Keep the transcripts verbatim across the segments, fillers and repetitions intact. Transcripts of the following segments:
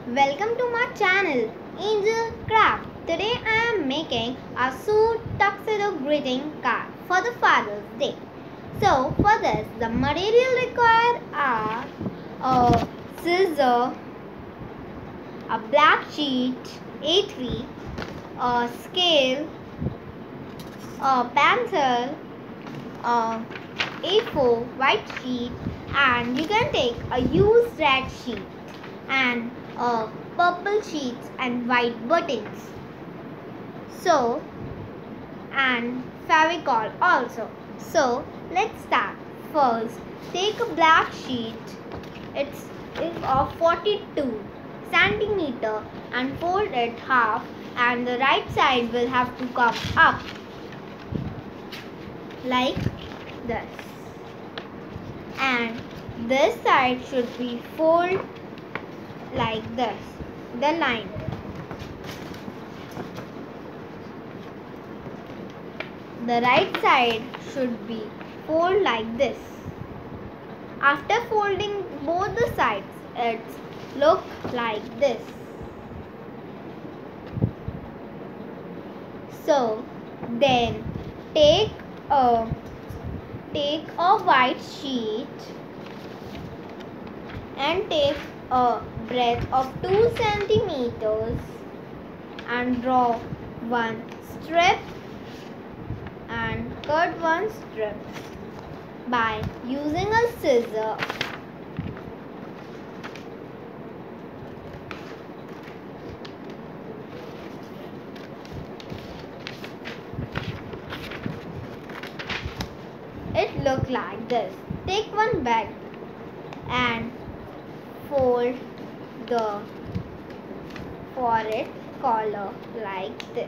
Welcome to my channel Angel Craft. Today I am making a suit tuxedo greeting card for the Father's Day. So for this the material required are a scissor, a black sheet A three, a scale, a pencil, a A four white sheet, and you can take a used red sheet and a purple sheets and white buttons. So, and favicol also. So, let's start. First, take a black sheet. It's, it's of forty-two centimeter and fold it half, and the right side will have to come up like this, and this side should be fold like this, the line. The right side should be fold like this. After folding both the sides, it's look like this. So then take a take a white sheet and take a breadth of two centimeters and draw one strip and cut one strip by using a scissor. It look like this. Take one bag and fold the for it collar like this,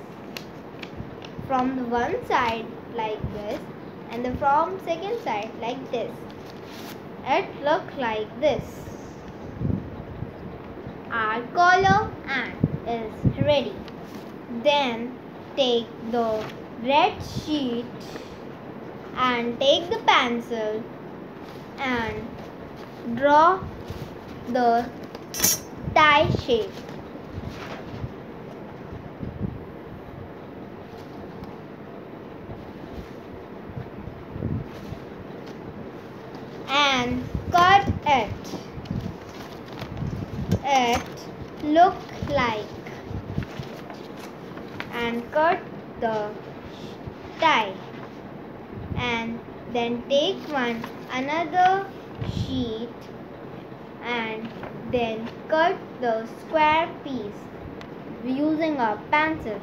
from the one side like this and the from second side like this. It look like this. Our collar and is ready. Then take the red sheet and take the pencil and draw the tie shape. And cut it. It look like, and cut the tie, and then take one another sheet and then cut the square piece using a pencil.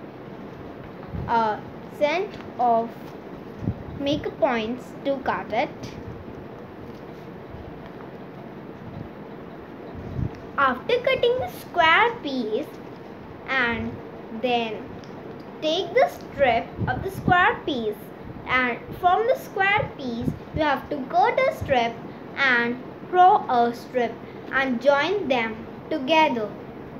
A set of make points to cut it. After cutting the square piece, and then take the strip of the square piece, and from the square piece you have to cut a strip and draw a strip and join them together.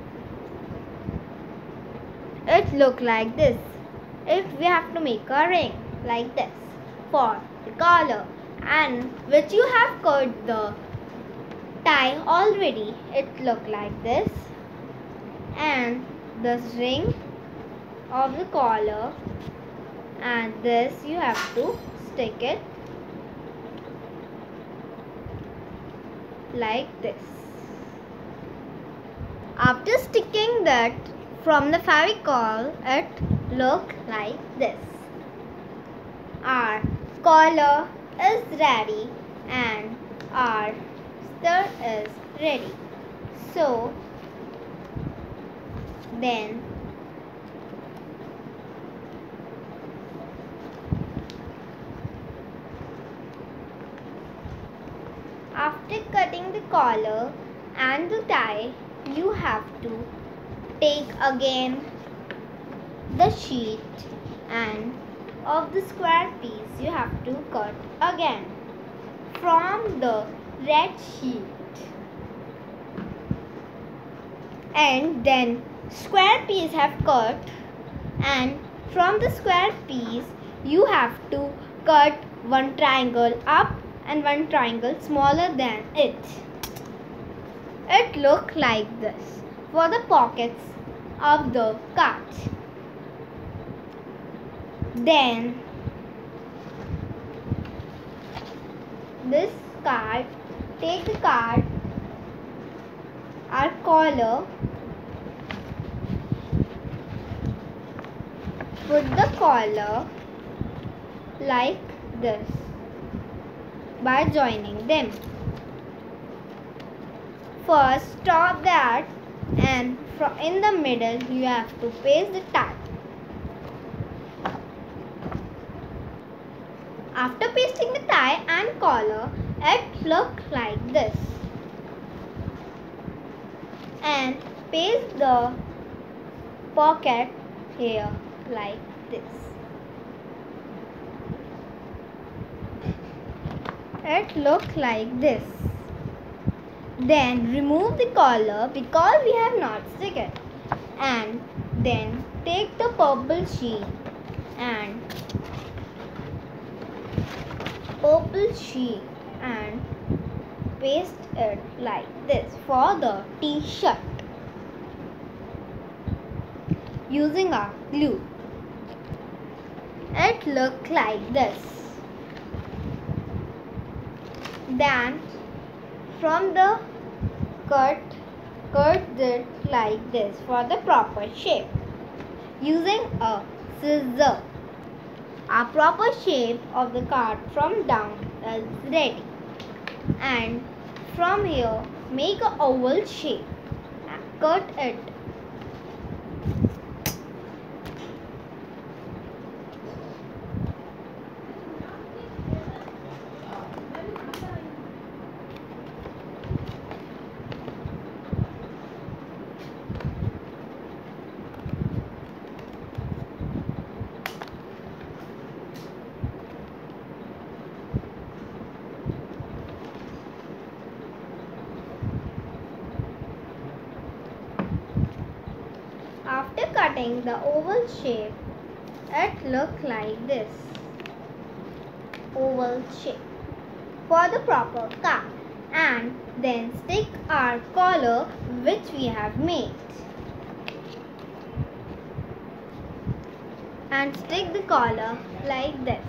It look like this. If we have to make a ring like this for the collar, and which you have cut the tie already, it look like this, and this ring of the collar, and this you have to stick it like this. After sticking that from the favicol, it look like this. Our collar is ready and our stir is ready. So then after cutting the collar and the tie, you have to take again the sheet and of the square piece you have to cut again from the red sheet, and then square piece have cut, and from the square piece you have to cut one triangle up and one triangle smaller than it. It looks like this for the pockets of the card. Then this card, take the card, our collar, put the collar like this by joining them. First stop that, and in the middle you have to paste the tag. After pasting the tie and collar, it looks like this. And paste the pocket here like this. It looks like this. Then remove the collar because we have not stick it. And then take the purple sheet and purple sheet and paste it like this for the t-shirt using our glue. It looks like this. Then from the cut, cut it like this for the proper shape using a scissor. Our proper shape of the card from down is ready, and from here make a oval shape and cut it. After cutting the oval shape, it looks like this. Oval shape for the proper card, and then stick our collar which we have made, and stick the collar like this.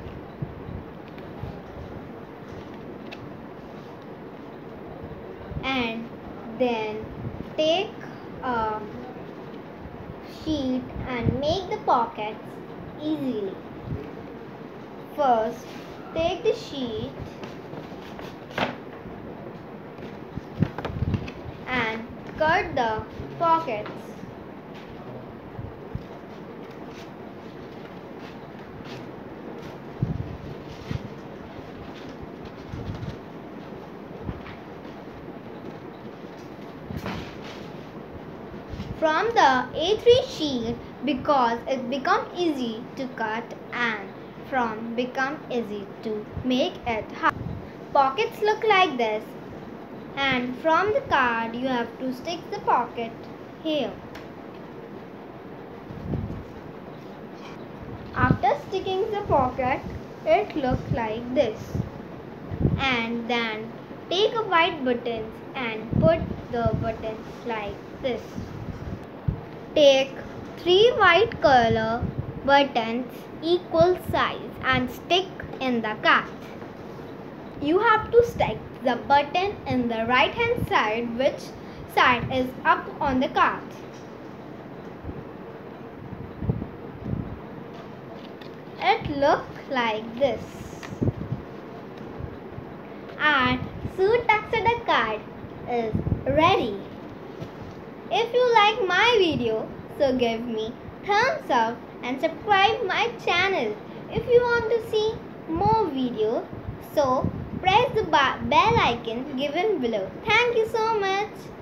And then take a sheet and make the pockets easily. First, take the sheet and cut the pockets. From the A three sheet because it becomes easy to cut and from become easy to make it hard. Pockets look like this, and from the card you have to stick the pocket here. After sticking the pocket, it looks like this, and then take a white buttons and put the buttons like this. Take three white color buttons equal size and stick in the card. You have to stick the button in the right hand side, which side is up on the card. It looks like this. And suit tuxedo card is ready. If you like my video, so give me thumbs up and subscribe my channel. If you want to see more videos, so press the bell icon given below. Thank you so much.